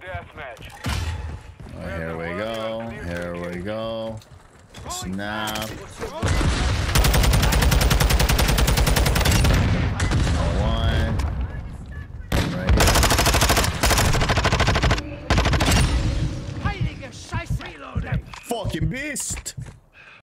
deathmatch. Here we go. Here we go. Snap. One. Right here. Fucking beast.